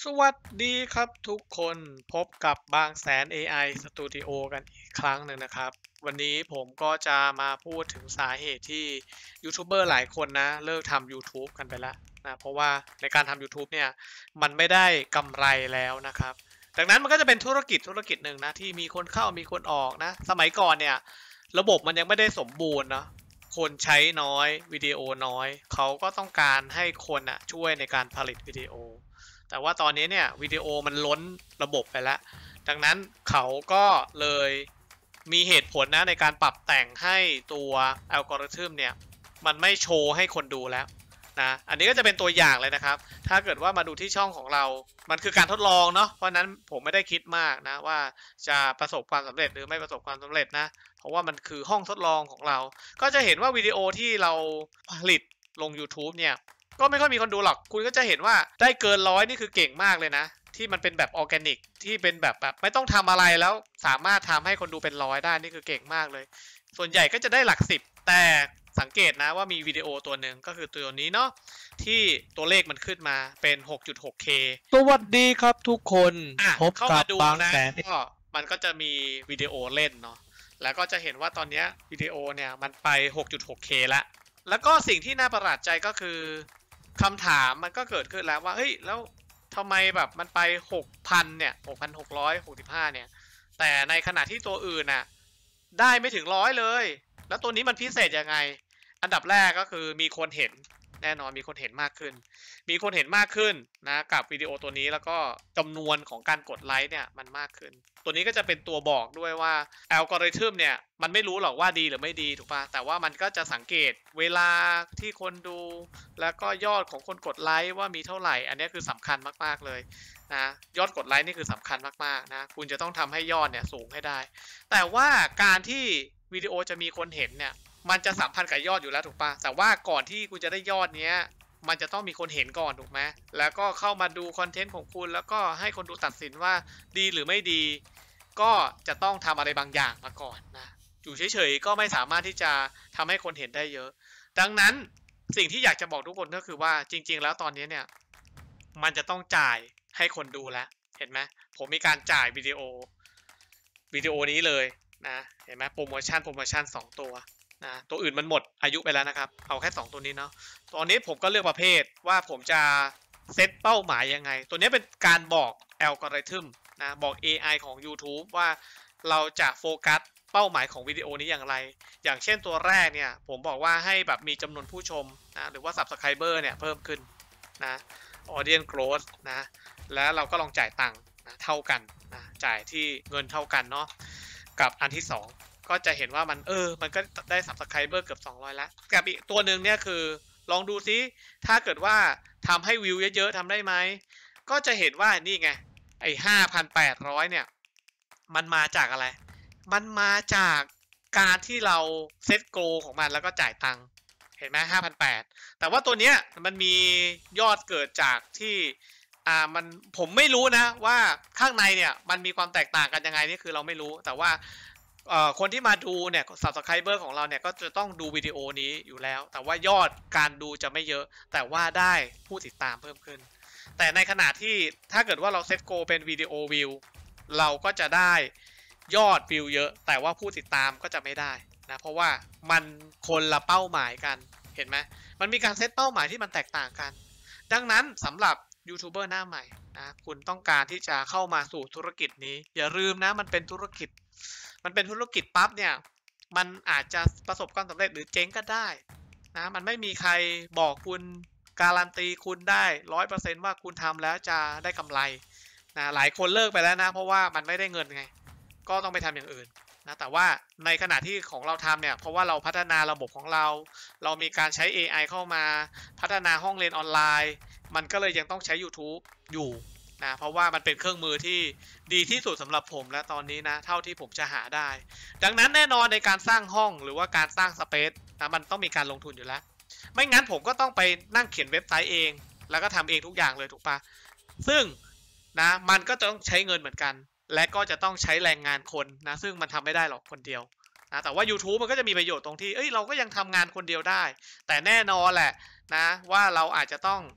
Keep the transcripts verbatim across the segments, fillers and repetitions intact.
สวัสดีครับทุกคนพบกับบางแสน เอ ไอ Studio กันอีกครั้งหนึ่งนะครับวันนี้ผมก็จะมาพูดถึงสาเหตุที่ยูทูบเบอร์หลายคนนะเลิกทำ YouTube กันไปแล้วนะเพราะว่าในการทำ YouTube เนี่ยมันไม่ได้กำไรแล้วนะครับดังนั้นมันก็จะเป็นธุรกิจธุรกิจหนึ่งนะที่มีคนเข้ามีคนออกนะสมัยก่อนเนี่ยระบบมันยังไม่ได้สมบูรณ์เนาะคนใช้น้อยวิดีโอน้อยเขาก็ต้องการให้คนอ่ะช่วยในการผลิตวิดีโอแต่ว่าตอนนี้เนี่ยวิดีโอมันล้นระบบไปแล้วดังนั้นเขาก็เลยมีเหตุผลนะในการปรับแต่งให้ตัวอัลกอริทึมเนี่ยมันไม่โชว์ให้คนดูแล้วนะอันนี้ก็จะเป็นตัวอย่างเลยนะครับถ้าเกิดว่ามาดูที่ช่องของเรามันคือการทดลองเนาะเพราะนั้นผมไม่ได้คิดมากนะว่าจะประสบความสำเร็จหรือไม่ประสบความสำเร็จนะเพราะว่ามันคือห้องทดลองของเราก็จะเห็นว่าวิดีโอที่เราผลิตลง YouTube เนี่ยก็ไม่ค่อยมีคนดูหรอกคุณก็จะเห็นว่าได้เกินร้อยนี่คือเก่งมากเลยนะที่มันเป็นแบบออร์แกนิกที่เป็นแบบแบบไม่ต้องทำอะไรแล้วสามารถทำให้คนดูเป็นร้อยได้นี่คือเก่งมากเลยส่วนใหญ่ก็จะได้หลักสิบแต่สังเกตนะว่ามีวิดีโอตัวหนึ่งก็คือตัวนี้เนาะที่ตัวเลขมันขึ้นมาเป็น หกจุดหกเคสวัสดีครับทุกคนพบเข้ากัมาบดูบางนะแสนก็มันก็จะมีวิดีโอเล่นเนาะแล้วก็จะเห็นว่าตอนนี้วิดีโอเนี่ยมันไป หกจุดหกเค แล้วแล้วก็สิ่งที่น่าประหลาดใจก็คือคำถามมันก็เกิดขึ้นแล้วว่าเฮ้ยแล้วทำไมแบบมันไป หกพัน เนี่ย หกพันหกร้อยหกสิบห้า เนี่ยแต่ในขณะที่ตัวอื่นน่ะได้ไม่ถึงร้อยเลยแล้วตัวนี้มันพิเศษยังไงอันดับแรกก็คือมีคนเห็นแน่นอนมีคนเห็นมากขึ้นมีคนเห็นมากขึ้นนะกับวิดีโอตัวนี้แล้วก็จำนวนของการกดไลค์เนี่ยมันมากขึ้นตัวนี้ก็จะเป็นตัวบอกด้วยว่าอัลกอริทึมเนี่ยมันไม่รู้หรอกว่าดีหรือไม่ดีถูกป่ะแต่ว่ามันก็จะสังเกตเวลาที่คนดูแล้วก็ยอดของคนกดไลค์ว่ามีเท่าไหร่อันนี้คือสำคัญมากๆเลยนะยอดกดไลค์นี่คือสำคัญมากๆนะคุณจะต้องทำให้ยอดเนี่ยสูงให้ได้แต่ว่าการที่วิดีโอจะมีคนเห็นเนี่ยมันจะสัมพันธ์กับยอดอยู่แล้วถูกป่ะแต่ว่าก่อนที่คุณจะได้ยอดเนี้ยมันจะต้องมีคนเห็นก่อนถูกไหมแล้วก็เข้ามาดูคอนเทนต์ของคุณแล้วก็ให้คนดูตัดสินว่าดีหรือไม่ดีก็จะต้องทำอะไรบางอย่างมาก่อนนะอยู่เฉยๆก็ไม่สามารถที่จะทำให้คนเห็นได้เยอะดังนั้นสิ่งที่อยากจะบอกทุกคนก็คือว่าจริงๆแล้วตอนนี้เนี่ยมันจะต้องจ่ายให้คนดูแล้วเห็นไหมผมมีการจ่ายวิดีโอวิดีโอนี้เลยนะเห็นไหมโปรโมชั่นโปรโมชั่นสองตัวนะตัวอื่นมันหมดอายุไปแล้วนะครับเอาแค่สองตัวนี้เนาะตอนนี้ผมก็เลือกประเภทว่าผมจะเซตเป้าหมายยังไงตัวนี้เป็นการบอกอัลกอริทึมนะบอก เอ ไอ ของ YouTube ว่าเราจะโฟกัสเป้าหมายของวิดีโอนี้อย่างไรอย่างเช่นตัวแรกเนี่ยผมบอกว่าให้แบบมีจำนวนผู้ชมนะหรือว่า Subscriber เนี่ยเพิ่มขึ้นนะ Audience Growth นะแล้วเราก็ลองจ่ายตังค์นะเท่ากันนะจ่ายที่เงินเท่ากันเนาะกับอันที่สองก็จะเห็นว่ามันเออมันก็ได้ Subscriber เกือบสองร้อยแล้วกับอีกตัวหนึ่งเนี่ยคือลองดูซิถ้าเกิดว่าทำให้วิวเยอะๆทำได้ไหมก็จะเห็นว่านี่ไงไอ้ ห้าพันแปดร้อย เนี่ยมันมาจากอะไรมันมาจากการที่เราเซตโกของมันแล้วก็จ่ายตังค์เห็นไหม ห้าพันแปดร้อย แต่ว่าตัวเนี้ยมันมียอดเกิดจากที่อ่ามันผมไม่รู้นะว่าข้างในเนี่ยมันมีความแตกต่างกันยังไงนี่คือเราไม่รู้แต่ว่าคนที่มาดูเนี่ย Subscriber ของเราเนี่ยก็จะต้องดูวิดีโอนี้อยู่แล้วแต่ว่ายอดการดูจะไม่เยอะแต่ว่าได้ผู้ติดตามเพิ่มขึ้นแต่ในขณะที่ถ้าเกิดว่าเราเซตโกเป็นวิดีโอวิวเราก็จะได้ยอดวิวเยอะแต่ว่าผู้ติดตามก็จะไม่ได้นะเพราะว่ามันคนละเป้าหมายกันเห็นไหมมันมีการเซตเป้าหมายที่มันแตกต่างกันดังนั้นสำหรับยูทูบเบอร์หน้าใหม่นะคุณต้องการที่จะเข้ามาสู่ธุรกิจนี้อย่าลืมนะมันเป็นธุรกิจมันเป็นธุรกิจปั๊บเนี่ยมันอาจจะประสบความสำเร็จหรือเจ๊งก็ได้นะมันไม่มีใครบอกคุณการันตีคุณได้ ร้อยเปอร์เซ็นต์ ว่าคุณทำแล้วจะได้กำไรนะหลายคนเลิกไปแล้วนะเพราะว่ามันไม่ได้เงินไงก็ต้องไปทำอย่างอื่นนะแต่ว่าในขณะที่ของเราทำเนี่ยเพราะว่าเราพัฒนาระบบของเราเรามีการใช้ เอ ไอ เข้ามาพัฒนาห้องเรียนออนไลน์มันก็เลยยังต้องใช้ YouTube อยู่นะเพราะว่ามันเป็นเครื่องมือที่ดีที่สุดสำหรับผมและตอนนี้นะเท่าที่ผมจะหาได้ดังนั้นแน่นอนในการสร้างห้องหรือว่าการสร้างสเปซนะมันต้องมีการลงทุนอยู่แล้วไม่งั้นผมก็ต้องไปนั่งเขียนเว็บไซต์เองแล้วก็ทำเองทุกอย่างเลยถูกปะซึ่งนะมันก็จะต้องใช้เงินเหมือนกันและก็จะต้องใช้แรงงานคนนะซึ่งมันทำไม่ได้หรอกคนเดียวนะแต่ว่า YouTube มันก็จะมีประโยชน์ตรงที่เอ้ยเราก็ยังทำงานคนเดียวได้แต่แน่นอนแหละนะว่าเราอาจจะต้อง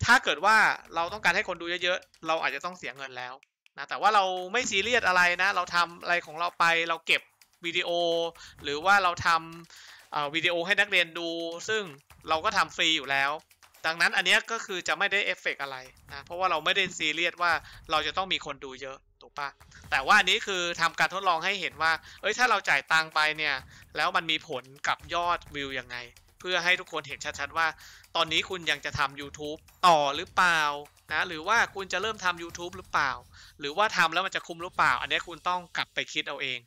ถ้าเกิดว่าเราต้องการให้คนดูเยอะๆเราอาจจะต้องเสียเงินแล้วนะแต่ว่าเราไม่ซีเรียสอะไรนะเราทำอะไรของเราไปเราเก็บวิดีโอหรือว่าเราทำวิดีโอให้นักเรียนดูซึ่งเราก็ทำฟรีอยู่แล้วดังนั้นอันนี้ก็คือจะไม่ได้เอฟเฟกต์อะไรนะเพราะว่าเราไม่ได้ซีเรียสว่าเราจะต้องมีคนดูเยอะถูกปะแต่ว่าอันนี้คือทำการทดลองให้เห็นว่าเอ้ยถ้าเราจ่ายตังไปเนี่ยแล้วมันมีผลกับยอดวิวยังไงเพื่อให้ทุกคนเห็นชัดๆว่าตอนนี้คุณยังจะทำ YouTube ต่อหรือเปล่านะหรือว่าคุณจะเริ่มทำ YouTube หรือเปล่าหรือว่าทำแล้วมันจะคุ้มหรือเปล่าอันนี้คุณต้องกลับไปคิดเอาเอง